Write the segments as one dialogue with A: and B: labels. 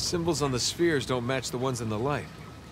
A: Symbols on the spheres don't match the ones in the light.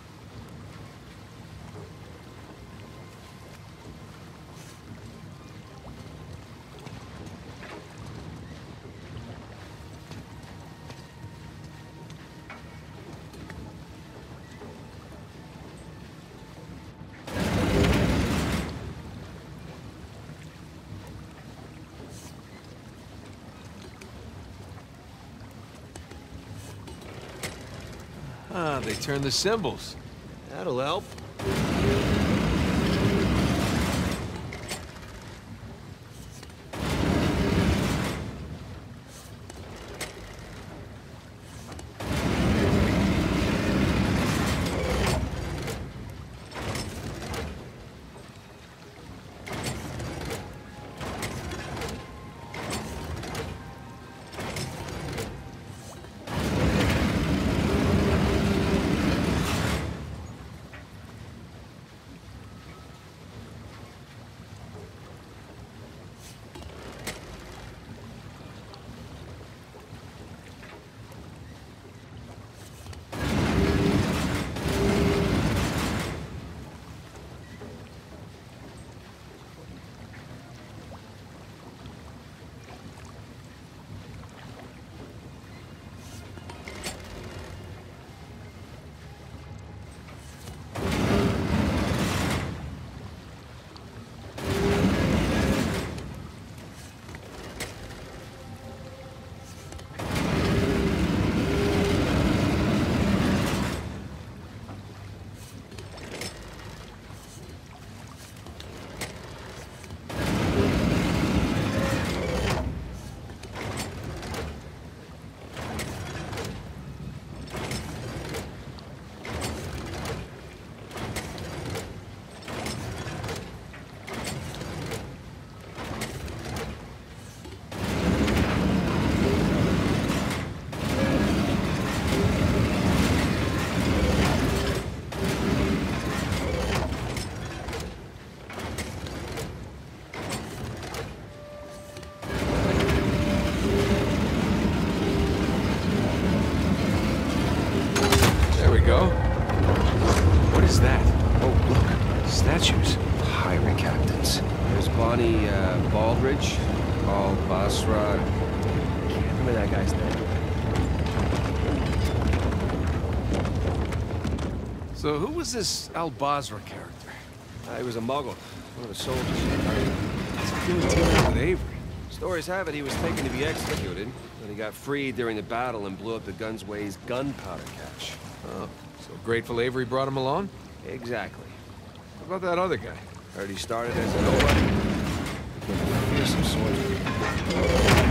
A: Ah, they turn the symbols. That'll help. Statues.
B: Highway captains. There's Bonnie Baldridge, Paul Basra. Can't remember that guy's name.
A: So who was this Al-Basra character?
B: He was a Muggle, one of the soldiers.
A: What's he doing teaming up with Avery?
B: Stories have it he was taken to be executed, and he got freed during the battle and blew up the Gunsway's gunpowder cache.
A: Oh, so grateful Avery brought him along?
B: Exactly.
A: What about that other guy?
B: Heard he started as a nobody. Became a fearsome swordsman.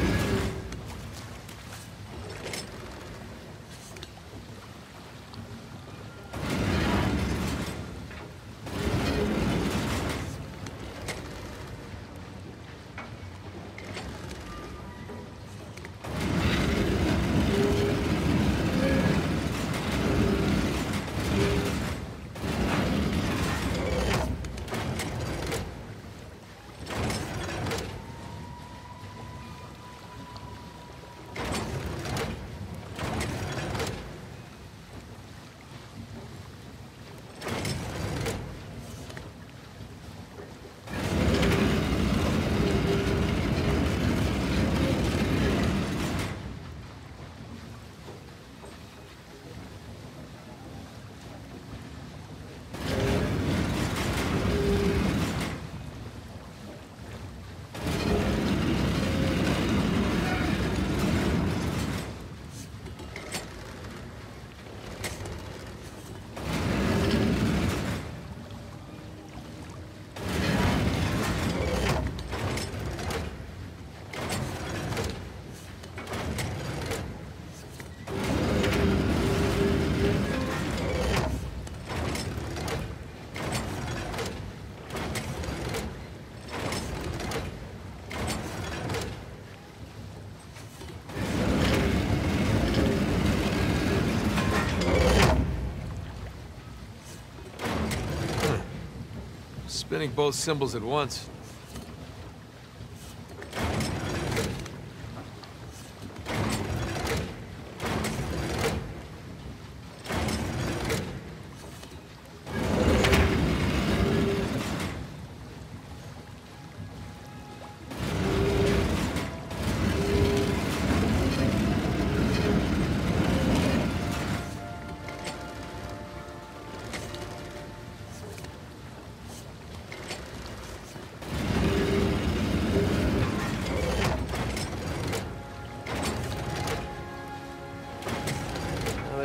A: Spinning both symbols at once.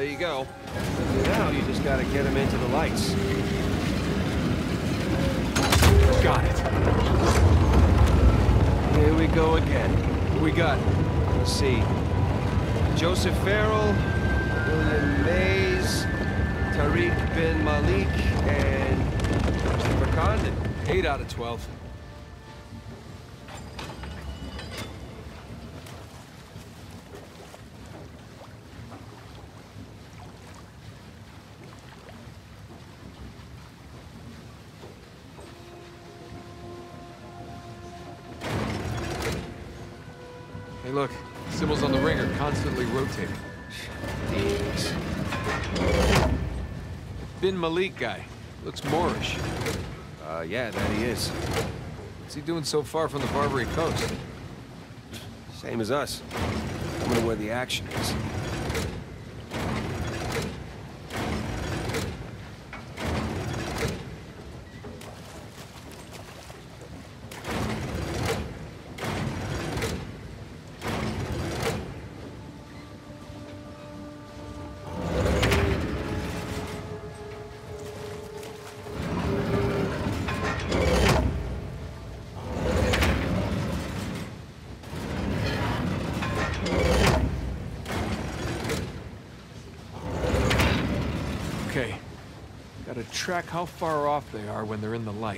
B: there you go. Now you just gotta get him into the lights.
A: Got it.
B: Here we go again.
A: What we got?
B: Let's see. Joseph Farrell, William Mays, Tariq bin Malik, and Christopher Condon.
A: 8 out of 12. Hey, look. Symbols on the ring are constantly rotating.
B: These.
A: Bin Malik guy. Looks Moorish.
B: Yeah, that he is.
A: What's he doing so far from the Barbary coast?
B: Same as us. Coming to where the action is.
A: Okay. Gotta track how far off they are when they're in the light.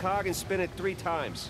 B: cog and spin it 3 times.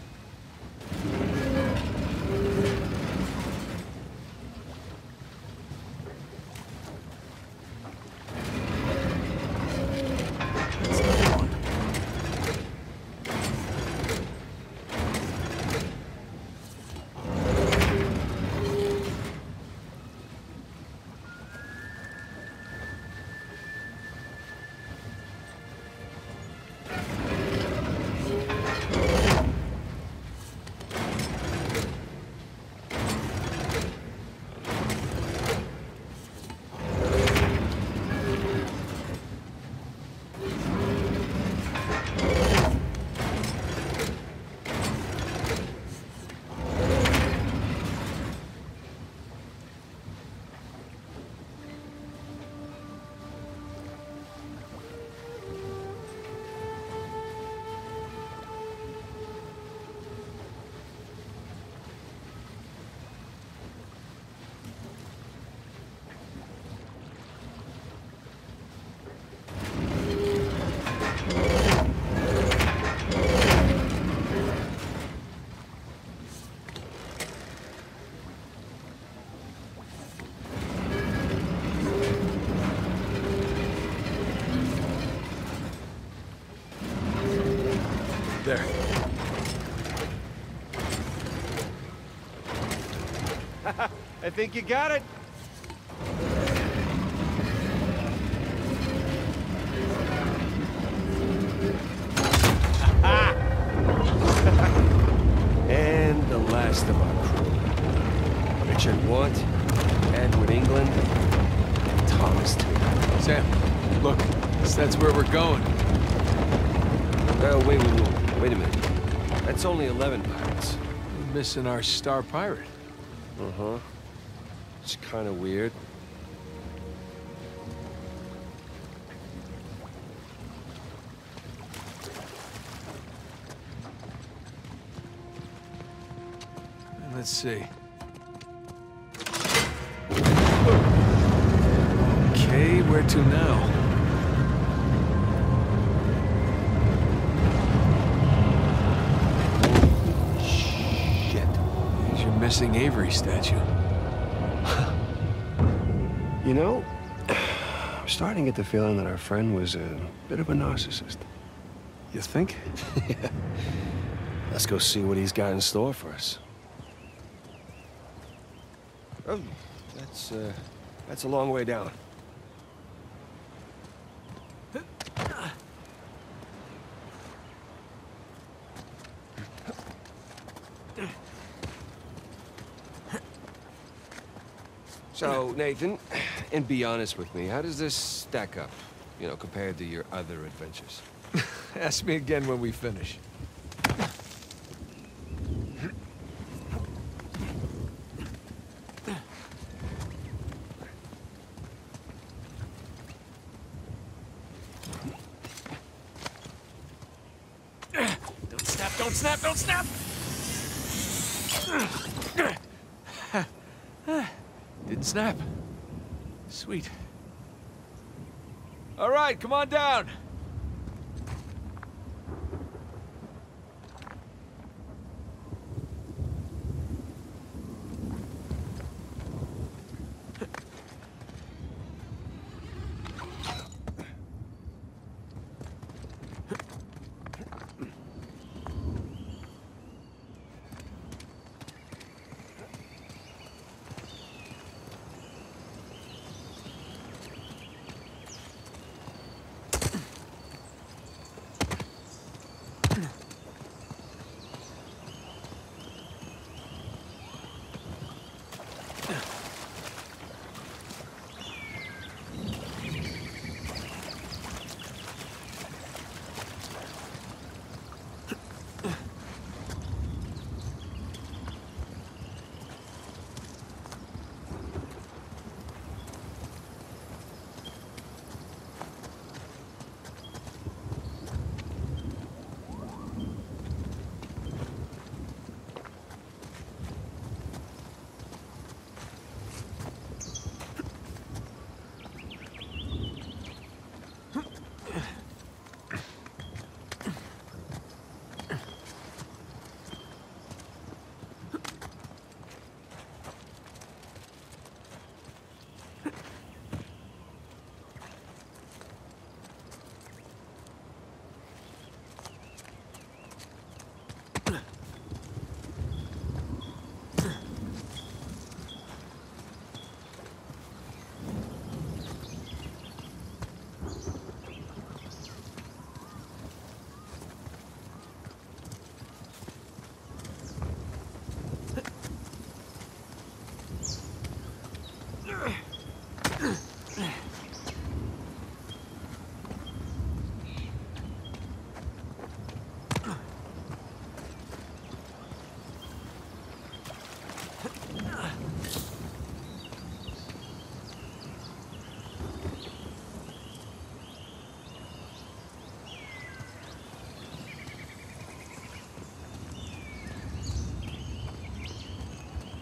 A: There.
B: I think you got it. And the last of our crew. Richard Want, Edward England, and Thomas Taylor.
A: Sam, look, that's where we're going.
B: Oh, wait a minute. That's only 11 pirates.
A: We're missing our star pirate.
B: Uh-huh. It's kind of weird.
A: Let's see. Okay, where to now? Missing Avery statue.
B: You know, I'm starting to get the feeling that our friend was a bit of a narcissist.
A: You think?
B: Yeah. Let's go see what he's got in store for us. Oh, that's a long way down. So, Nathan, and be honest with me, how does this stack up, you know, compared to your other adventures?
A: Ask me again when we finish. Don't snap, don't snap, don't snap! Didn't snap. Sweet. All right, come on down.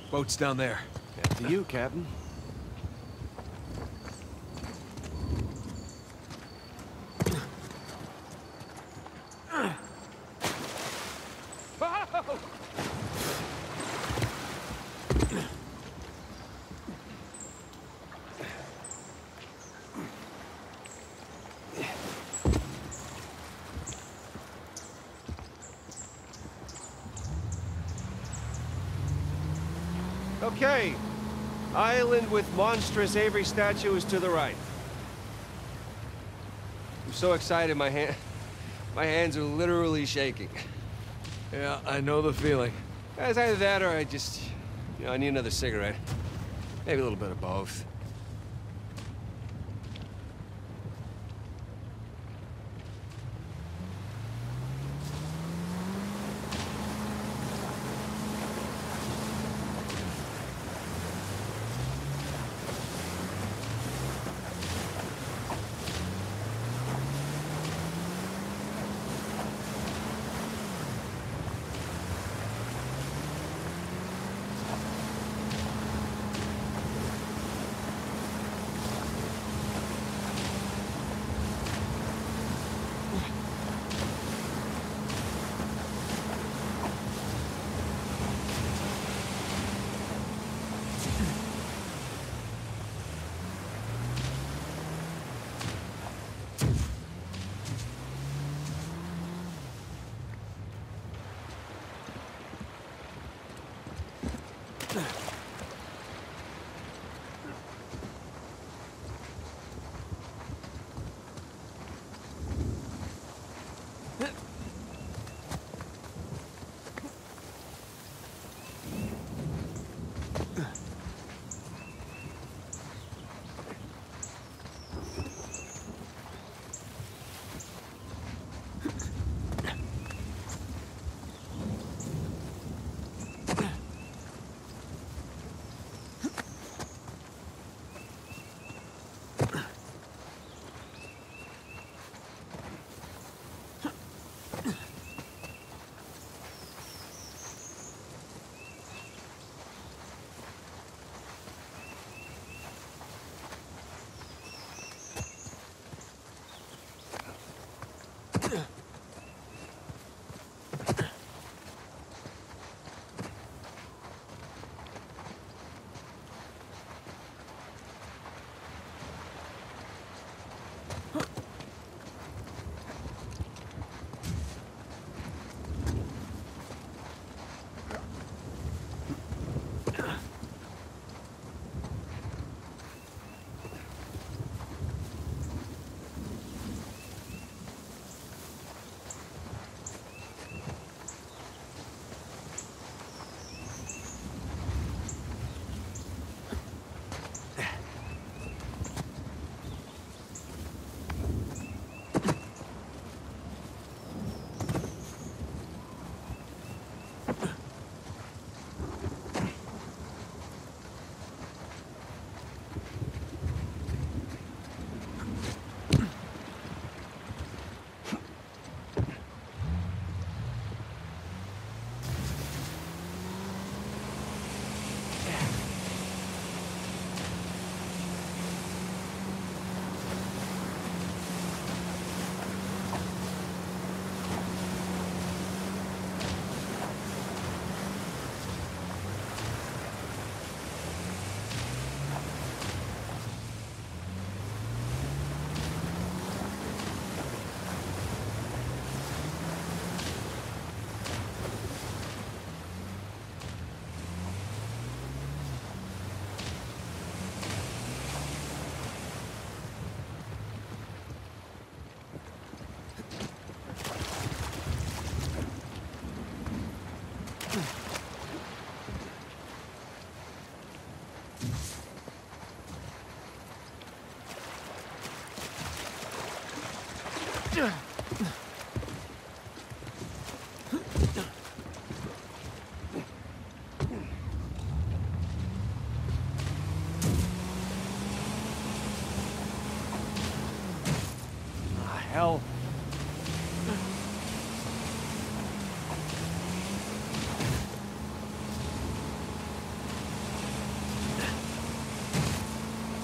A: Boat's down there.
B: After you, Captain. Okay. Island with monstrous Avery statue is to the right. I'm so excited, my hands are literally shaking.
A: Yeah, I know the feeling.
B: It's either that or I just, I need another cigarette. Maybe a little bit of both.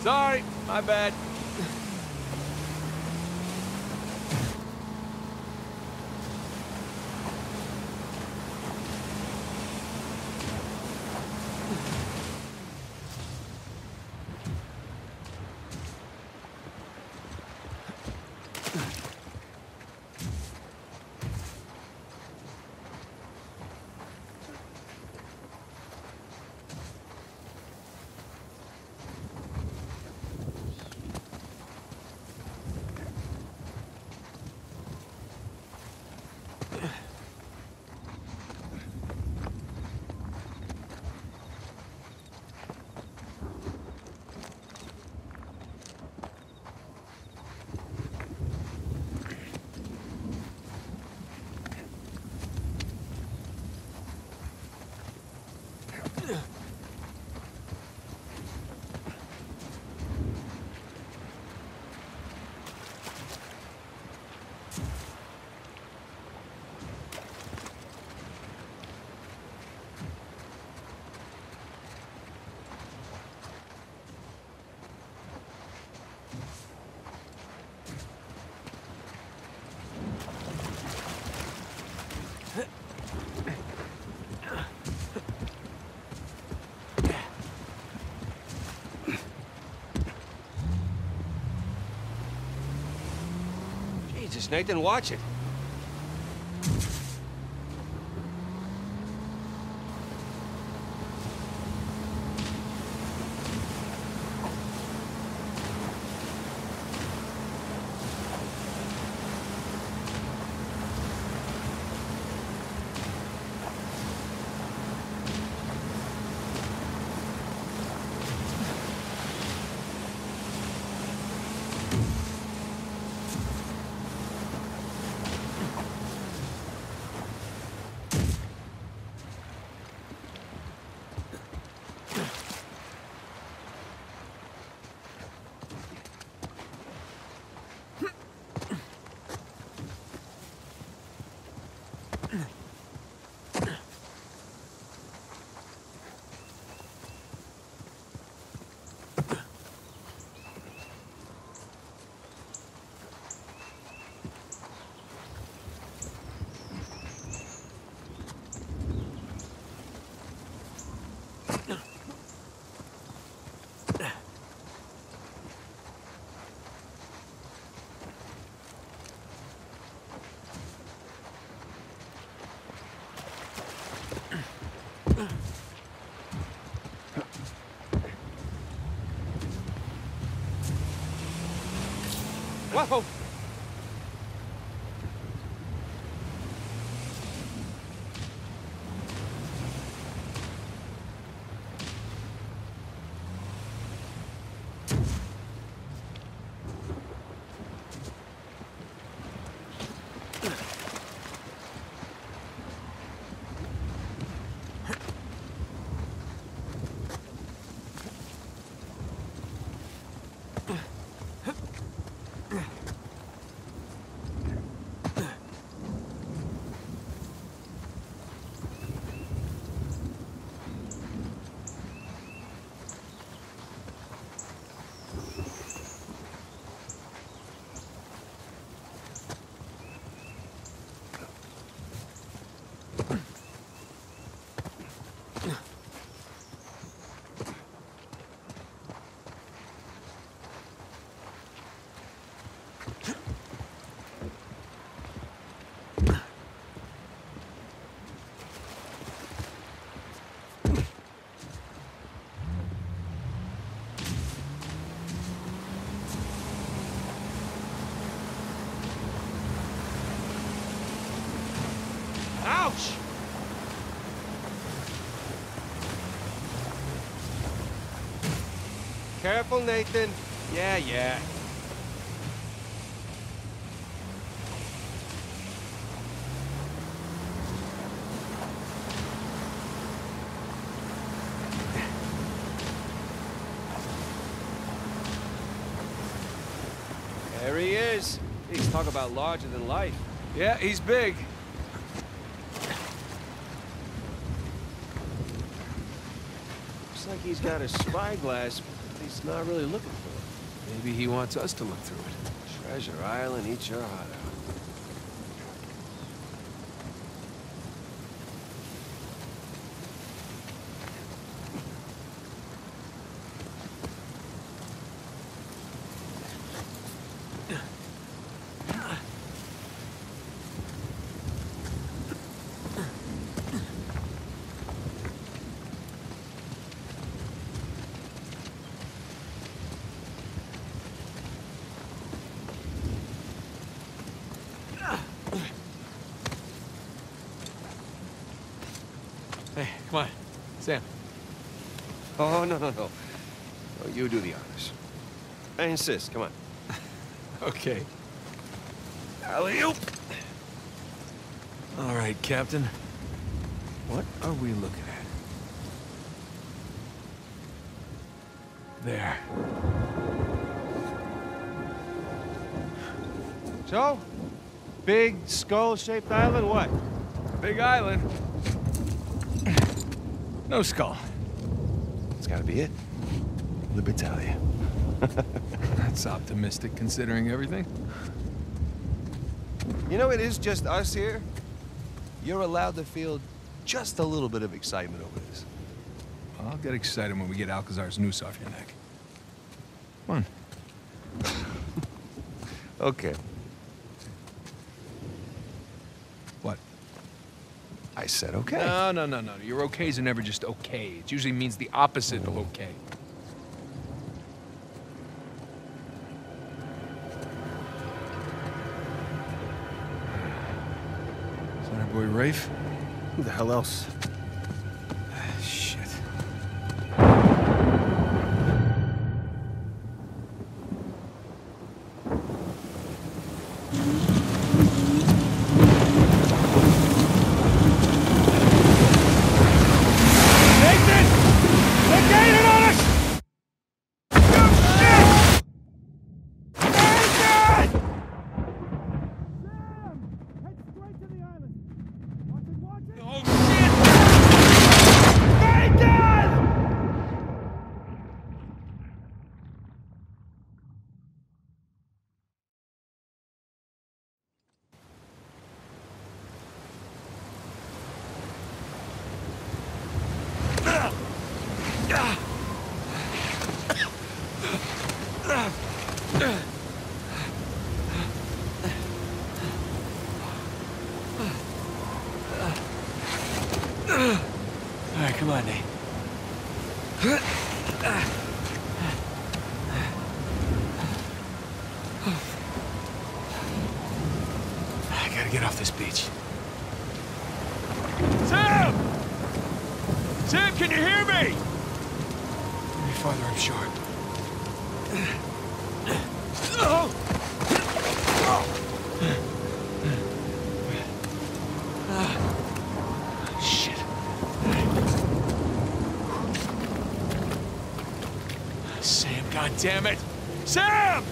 B: Sorry, my bad. Jesus, Nathan, watch it. Whoa! Ouch! Careful, Nathan. Yeah. There he is. He's talk about larger than life.
A: Yeah, he's big.
B: Looks like he's got a spyglass he's not really looking for it.
A: Maybe he wants us to look through it.
B: Treasure Island, eat your heart out.
A: Hey, come on. Sam.
B: Oh, no. No, you do the honors. I insist, come on.
A: Okay.
B: Alley-oop!
A: All right, Captain. What are we looking at? There.
C: So? Big skull-shaped island, what?
A: Big island. No skull.
B: It's gotta be it. Libertalia.
A: That's optimistic considering everything.
B: You know, it is just us here. You're allowed to feel just a little bit of excitement over this.
A: I'll get excited when we get Alcazar's noose off your neck. Come on.
B: Okay.
A: What?
B: I said okay.
A: No. Your okays are never just okay. It usually means the opposite of okay. Is that our boy Rafe?
B: Who the hell else?
A: Shit. All right, come on, Nate. I gotta get off this beach. Sam! Sam, can you hear me? Maybe farther, I'm sure. Shit. Sam, goddammit! Sam!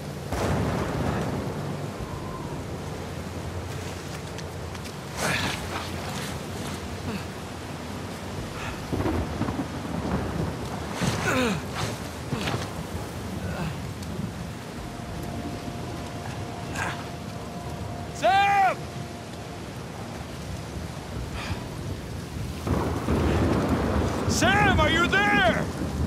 A: Sam! Sam, are you there?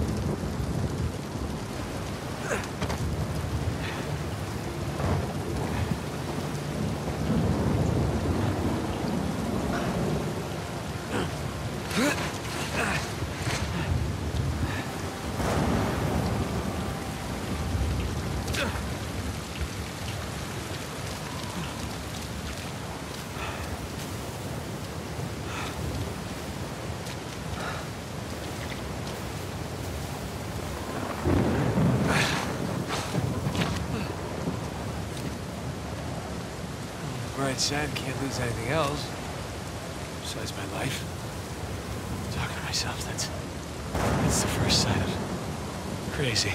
A: Bright side, can't lose anything else. Besides my life. I'm talking to myself, that's the first sign of crazy.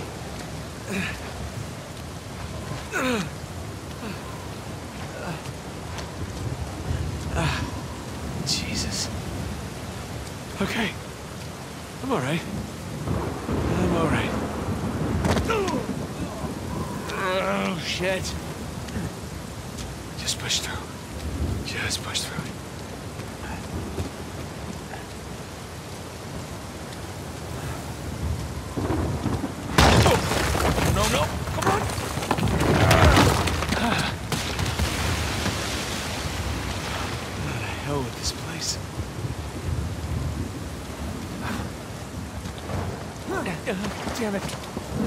A: Jesus. Okay. I'm all right. I'm all right. Oh, shit. Just push through. Just push through it. No, no, come on! What the hell with this place? Damn it.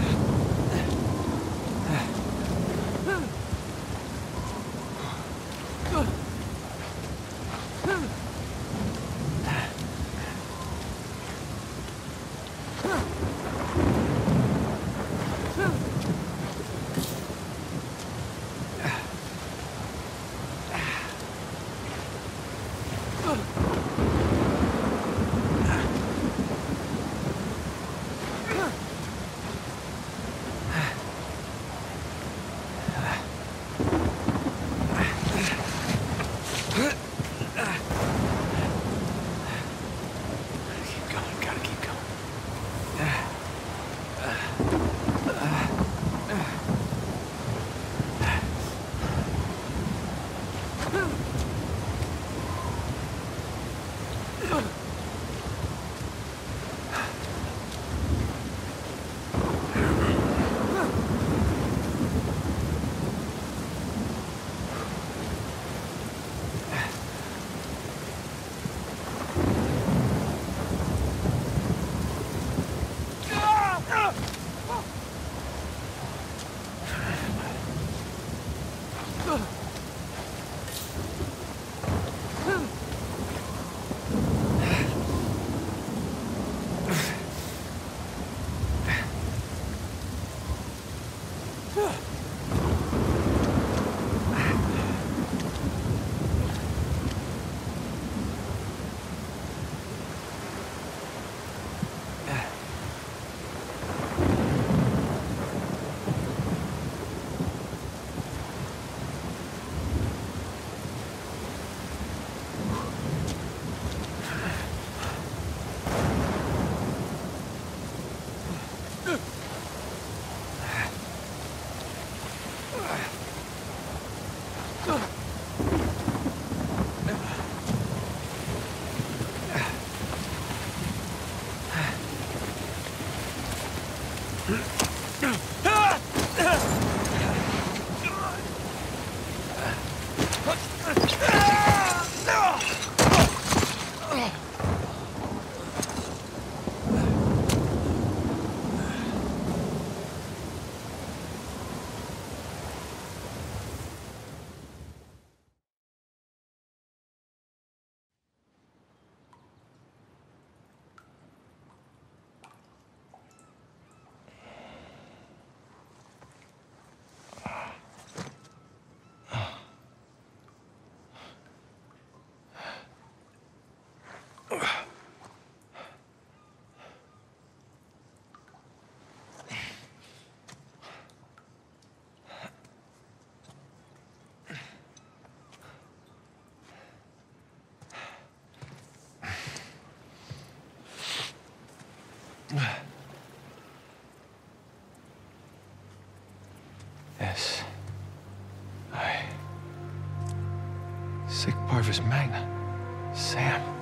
A: Yes. Sic Parvis Magna. Sam.